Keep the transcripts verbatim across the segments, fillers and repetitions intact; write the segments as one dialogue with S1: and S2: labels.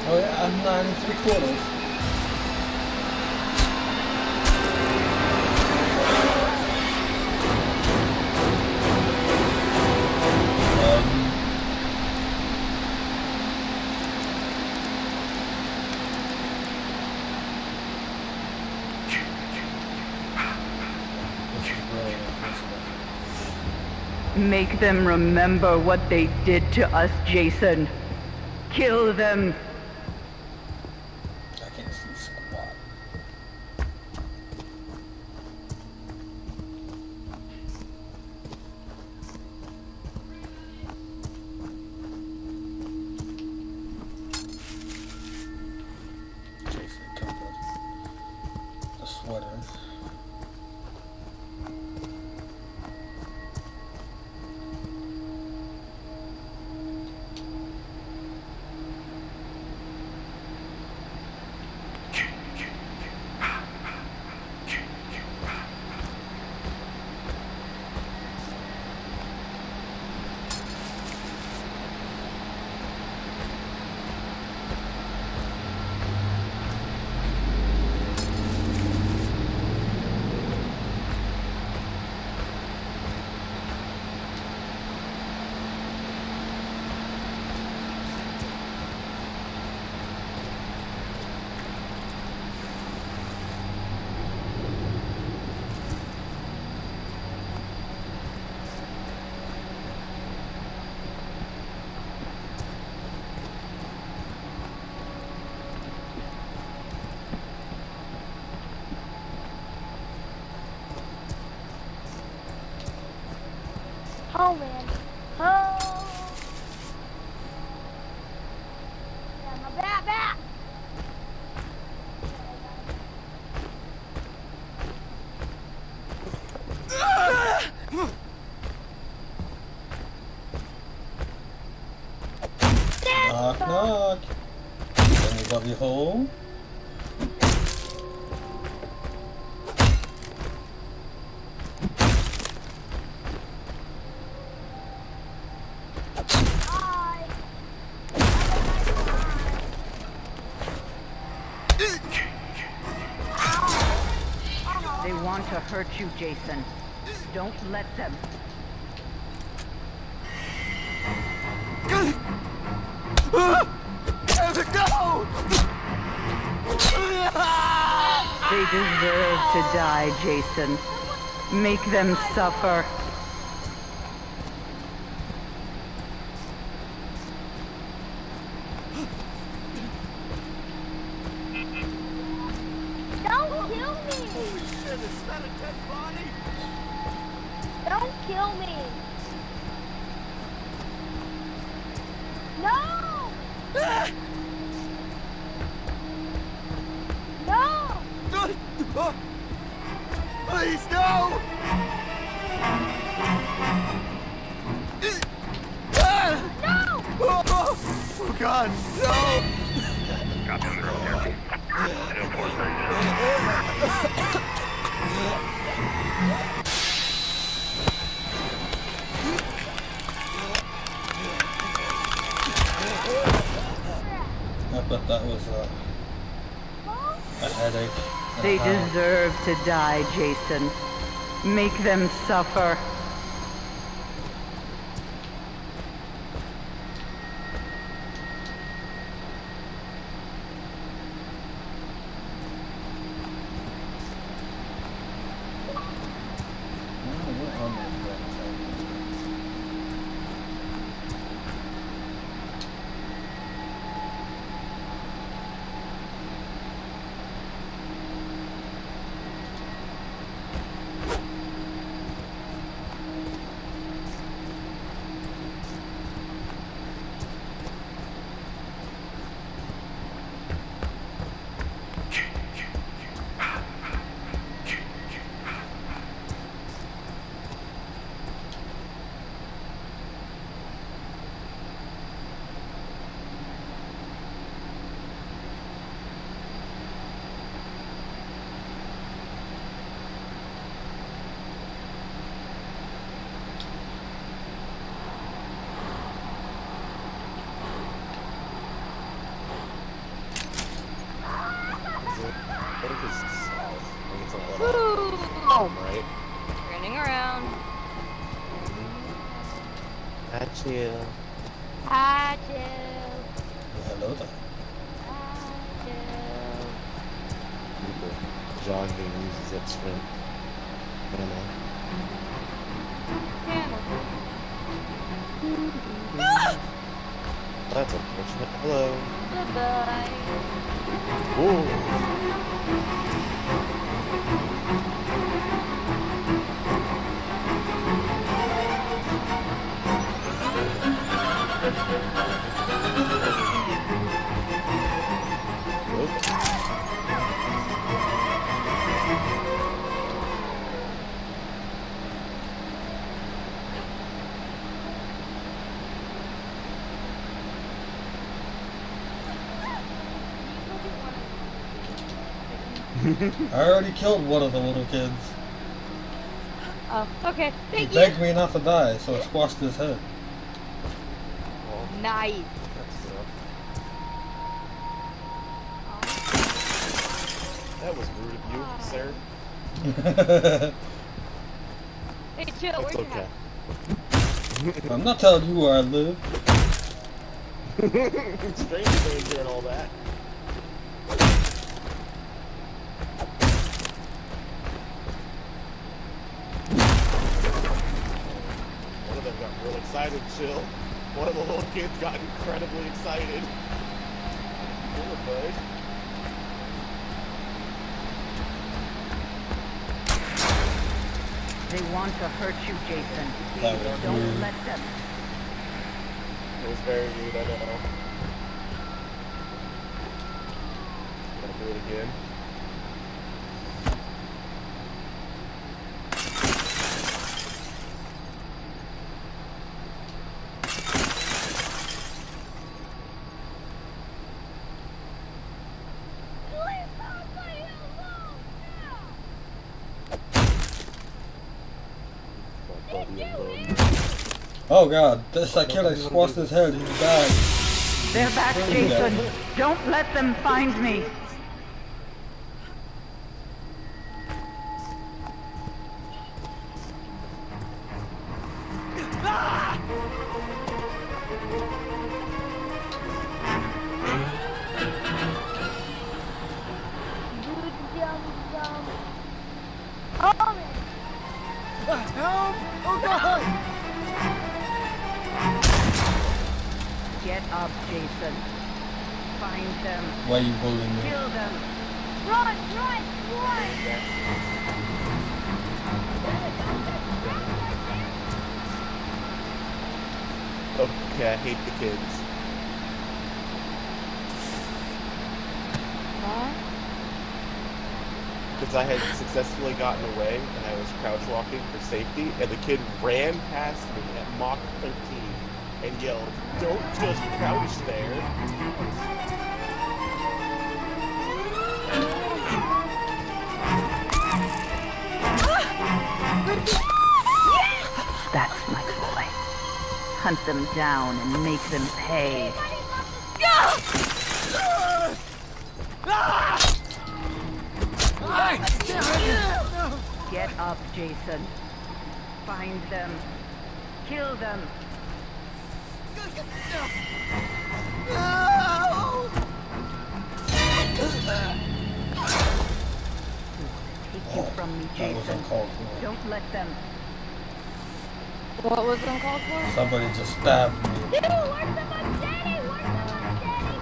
S1: Oh yeah, I'm nine and three quarters.
S2: Make them remember what they did to us, Jason. Kill them.
S1: I can't see squat. Jason covered the sweater.
S3: Oh man. Oh. Yeah, my back, back.
S1: Knock, knock. Anybody home?
S2: They want to hurt you, Jason. Don't let them.
S4: No!
S2: They deserve to die, Jason. Make them suffer.
S3: Don't kill me!
S4: Holy shit, is that a dead body?
S3: Don't kill me! No!
S4: Ah!
S3: No!
S4: Please, no! Ah!
S3: No!
S4: Oh, oh, oh God, no!
S5: Copy on the road here. ten four thirty.
S1: I bet that was uh, a headache.
S2: They
S1: Uh-huh.
S2: deserve to die, Jason. Make them suffer.
S1: Oh, what on that website? think it's south. I think it's a
S3: Woo!
S1: little right.
S3: Turning around.
S1: At you.
S3: Hi, Jill.
S6: Hello there.
S3: Hi, Jill.
S1: People jogging uses its strength. Animal.
S3: Camel.
S1: That's unfortunate. Hello.
S3: Goodbye.
S1: Whoa.
S6: I already killed one of the little kids.
S3: Oh, okay.
S6: He
S3: Thank you.
S6: begged me not to die, so I squashed his head.
S3: Nice.
S1: That's rough. That was rude of you, sir.
S3: Hey, chill. Where's
S1: It's
S3: your
S1: okay.
S3: hat?
S6: I'm not telling you where I live.
S1: Strange danger and all that. One of them got real excited, chill. One of the little kids got incredibly excited. Poor bud.
S2: They want to hurt you, Jason.
S6: That was
S2: Don't
S6: rude.
S2: let them.
S1: It was very rude, I know. Gotta do it again.
S6: Oh god, this I killed, I squashed his head, he's died.
S2: They're back, Jason. Don't let them find me.
S4: Help! Oh god!
S2: Get up, Jason. Find them.
S6: Why are you bullying me?
S2: Kill them.
S3: Run, run, run!
S1: Okay, I hate the kids.
S3: Huh?
S1: Because I had successfully gotten away and I was crouch walking for safety, and the kid ran past me at Mach thirteen and yelled, "Don't just crouch there!"
S2: That's my boy. Hunt them down and make them pay. Get up, Jason. Find them. Kill them. Take you from me,
S6: That was
S2: Jason.
S6: uncalled for.
S2: Don't let them.
S3: What was uncalled for?
S6: Somebody just stabbed me.
S3: Dude, where's the machete? Where's the machete?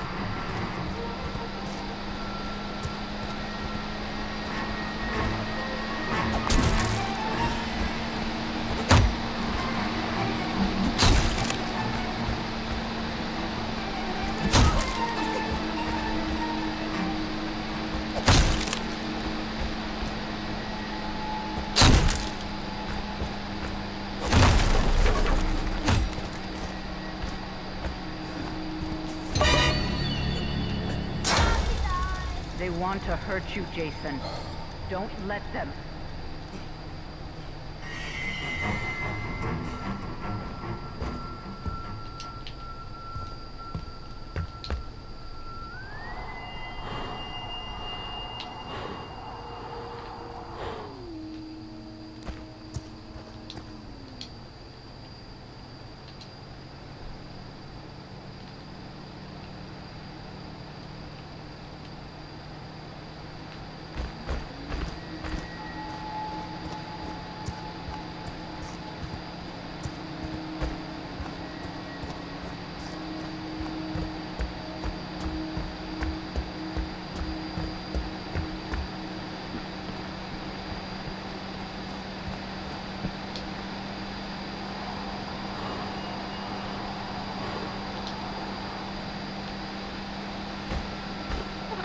S2: They want to hurt you, Jason. Don't let them.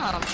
S7: Damn.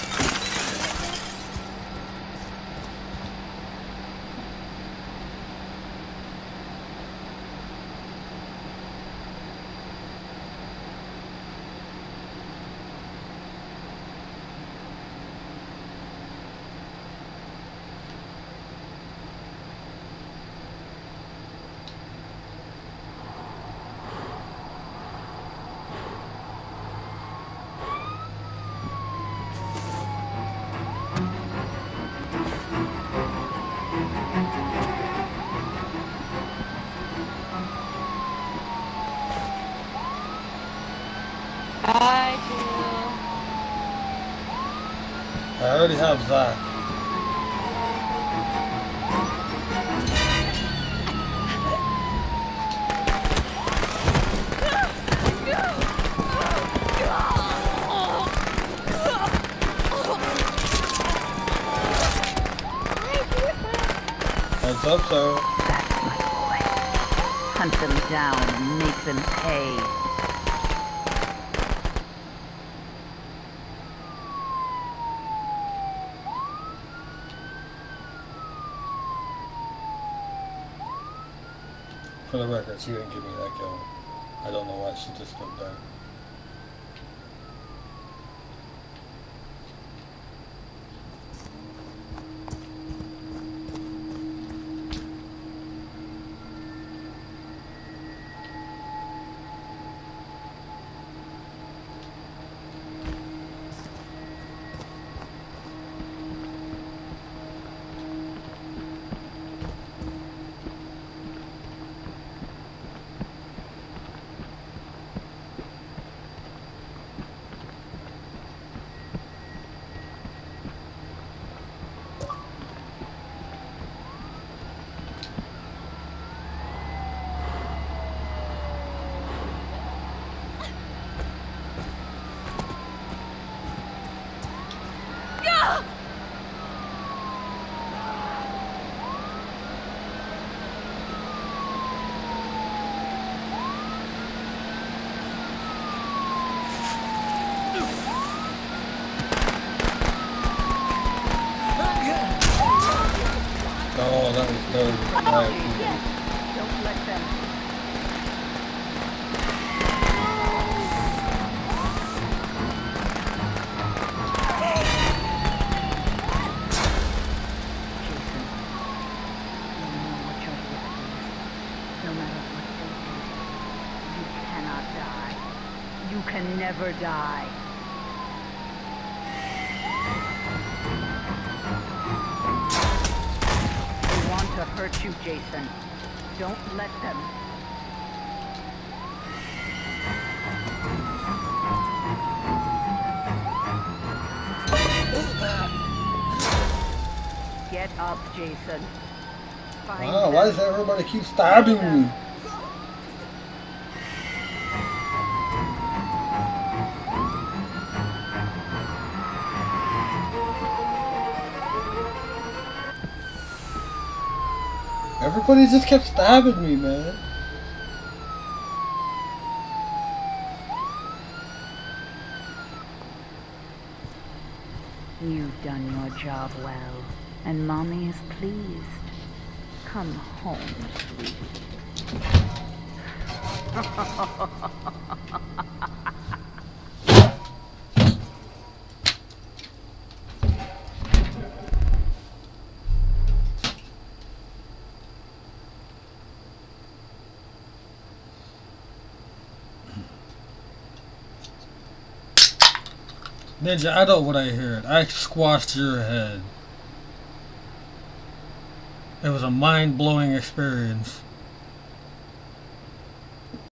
S7: I do.
S6: I already have Zach. Heads up, sir.
S2: That's my boy. Hunt them down and make them pay.
S6: For the record, she didn't give me that kill. I don't know why she just stood there. Oh, that was good. Right.
S2: Don't let them. Jason, you know what your gift is. No matter what they do, you cannot die. You can never die. To hurt you, Jason. Don't let them. Get up, Jason. Find
S6: Wow, why
S2: them.
S6: does everybody keep stabbing me? Everybody just kept stabbing me, man.
S2: You've done your job well, and Mommy is pleased. Come home, sweetie.
S6: Ninja, I know what I heard. I squashed your head. It was a mind-blowing experience.